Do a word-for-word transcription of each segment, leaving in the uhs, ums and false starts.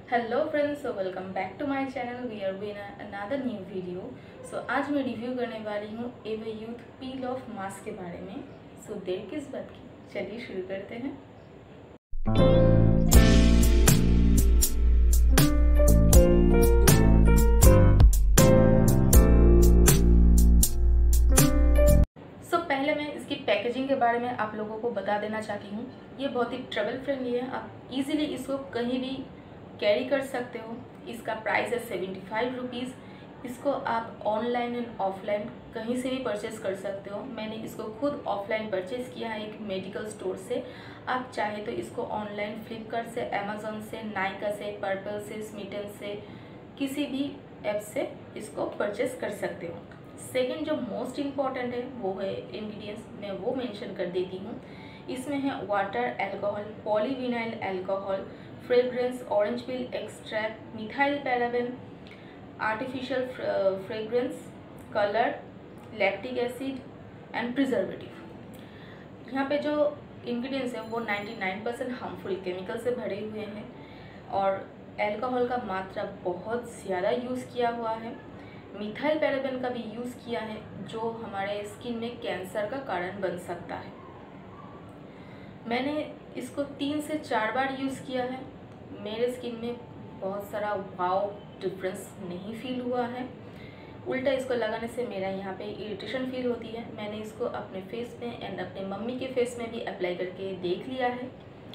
Hello friends, so welcome back to my channel. We are in another new video. So आज मैं review करने वाली हूँ Everyuth peel off mask के बारे में। सो so, देर किस बात की, चलिए शुरू करते हैं। सो so, पहले मैं इसकी पैकेजिंग के बारे में आप लोगों को बता देना चाहती हूँ। ये बहुत ही ट्रेवल फ्रेंडली है, आप इजीली इसको कहीं भी कैरी कर सकते हो। इसका प्राइस है सेवेंटी फाइव रुपीज़। इसको आप ऑनलाइन एंड ऑफलाइन कहीं से भी परचेस कर सकते हो। मैंने इसको खुद ऑफलाइन परचेस किया है एक मेडिकल स्टोर से। आप चाहे तो इसको ऑनलाइन फ्लिपकार्ट से, अमेजोन से, नाइका से, पर्पल से, स्मिटन से, किसी भी ऐप से इसको परचेस कर सकते हो। सेकेंड जो मोस्ट इम्पॉर्टेंट है वो है इंग्रेडिएंट्स, मैं वो मेंशन कर देती हूँ। इसमें है water, alcohol, polyvinyl alcohol, fragrance, orange peel extract, methyl paraben, artificial fragrance, colour, lactic acid and preservative. यहाँ पे जो इंग्रेडिएंट्स हैं वो निन्यानवे परसेंट हार्मफुल केमिकल से भरे हुए हैं और अल्कोहल का मात्रा बहुत ज़्यादा यूज़ किया हुआ है। मिथाइल पैराबेन का भी यूज़ किया है जो हमारे स्किन में कैंसर का कारण बन सकता है। मैंने इसको तीन से चार बार यूज़ किया है। मेरे स्किन में बहुत सारा वाव डिफरेंस नहीं फील हुआ है। उल्टा इसको लगाने से मेरा यहाँ पे इरिटेशन फील होती है। मैंने इसको अपने फेस में एंड अपने मम्मी के फेस में भी अप्लाई करके देख लिया है।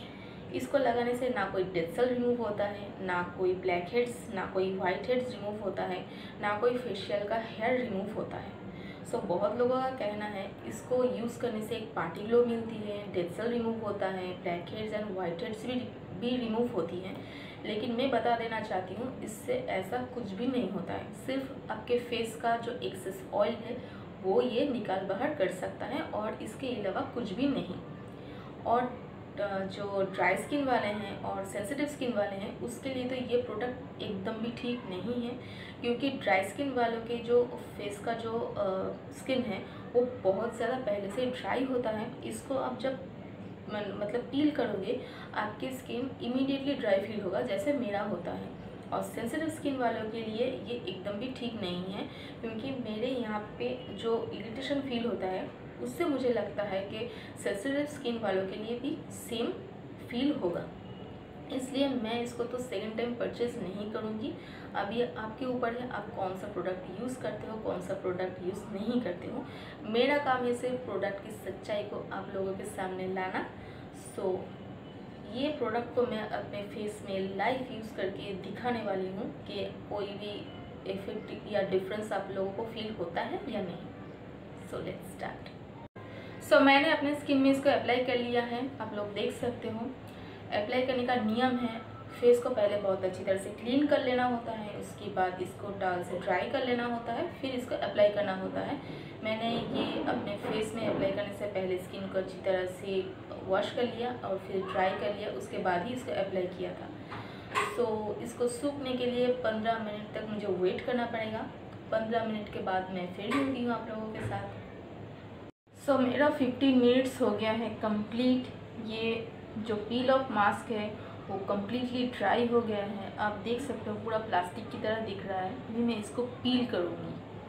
इसको लगाने से ना कोई डेड सेल रिमूव होता है, ना कोई ब्लैक हेड्स, ना कोई वाइट हेड्स रिमूव होता है, ना कोई फेशियल का हेयर रिमूव होता है। सो so, बहुत लोगों का कहना है इसको यूज़ करने से एक पार्टी ग्लो मिलती है, डेड सेल रिमूव होता है, blackheads and whiteheads भी भी रिमूव होती हैं। लेकिन मैं बता देना चाहती हूँ इससे ऐसा कुछ भी नहीं होता है। सिर्फ आपके फेस का जो एक्सेस ऑयल है वो ये निकाल बाहर कर सकता है और इसके अलावा कुछ भी नहीं। और जो ड्राई स्किन वाले हैं और सेंसिटिव स्किन वाले हैं उसके लिए तो ये प्रोडक्ट एकदम भी ठीक नहीं है, क्योंकि ड्राई स्किन वालों के जो फेस का जो स्किन है वो बहुत ज़्यादा पहले से ड्राई होता है। इसको आप जब मतलब पील करोगे आपकी स्किन इमीडिएटली ड्राई फील होगा जैसे मेरा होता है। और सेंसिटिव स्किन वालों के लिए ये एकदम भी ठीक नहीं है, क्योंकि मेरे यहाँ पे जो इरिटेशन फील होता है उससे मुझे लगता है कि सेंसिटिव स्किन वालों के लिए भी सेम फील होगा। इसलिए मैं इसको तो सेकंड टाइम परचेज़ नहीं करूँगी। अभी आपके ऊपर है आप कौन सा प्रोडक्ट यूज़ करते हो, कौन सा प्रोडक्ट यूज़ नहीं करते हो। मेरा काम है सिर्फ प्रोडक्ट की सच्चाई को आप लोगों के सामने लाना। सो ये प्रोडक्ट को मैं अपने फेस में लाइव यूज़ करके दिखाने वाली हूँ कि कोई भी इफेक्ट या डिफरेंस आप लोगों को फील होता है या नहीं। So let's start. सो मैंने अपने स्किन में इसको अप्लाई कर लिया है, आप लोग देख सकते हो। अप्लाई करने का नियम है, फेस को पहले बहुत अच्छी तरह से क्लीन कर लेना होता है, उसके बाद इसको टावल से ड्राई कर लेना होता है, फिर इसको अप्लाई करना होता है। मैंने ये अपने फेस में अप्लाई करने से पहले स्किन को अच्छी तरह से वॉश कर लिया और फिर ड्राई कर लिया, उसके बाद ही इसको अप्लाई किया था। सो so, इसको सूखने के लिए पंद्रह मिनट तक मुझे वेट करना पड़ेगा। पंद्रह मिनट के बाद मैं फिर मिलती हूँ आप लोगों के साथ। सो so, मेरा फिफ्टीन मिनट्स हो गया है कंप्लीट। ये जो पील ऑफ मास्क है वो कम्प्लीटली ड्राई हो गया है, आप देख सकते हो पूरा प्लास्टिक की तरह दिख रहा है। अभी मैं इसको पील करूँगी।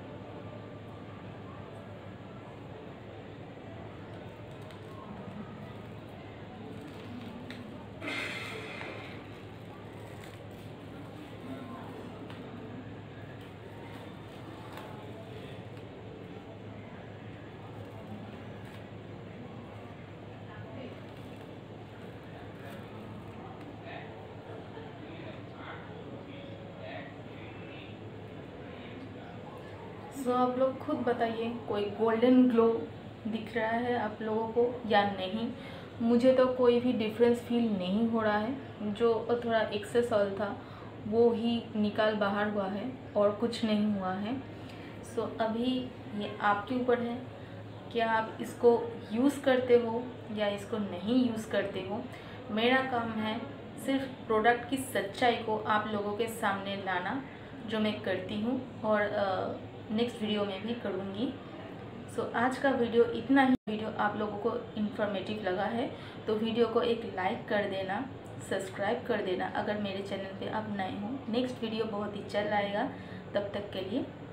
सो so, आप लोग खुद बताइए कोई गोल्डन ग्लो दिख रहा है आप लोगों को या नहीं। मुझे तो कोई भी डिफरेंस फील नहीं हो रहा है। जो थोड़ा एक्सेस ऑयल था वो ही निकाल बाहर हुआ है और कुछ नहीं हुआ है। सो so, अभी ये आपके ऊपर है, क्या आप इसको यूज़ करते हो या इसको नहीं यूज़ करते हो। मेरा काम है सिर्फ प्रोडक्ट की सच्चाई को आप लोगों के सामने लाना, जो मैं करती हूँ और नेक्स्ट वीडियो में भी करूँगी। सो so, आज का वीडियो इतना ही। वीडियो आप लोगों को इन्फॉर्मेटिव लगा है तो वीडियो को एक लाइक कर देना, सब्सक्राइब कर देना अगर मेरे चैनल पे आप नए हो। नेक्स्ट वीडियो बहुत ही जल्द आएगा, तब तक के लिए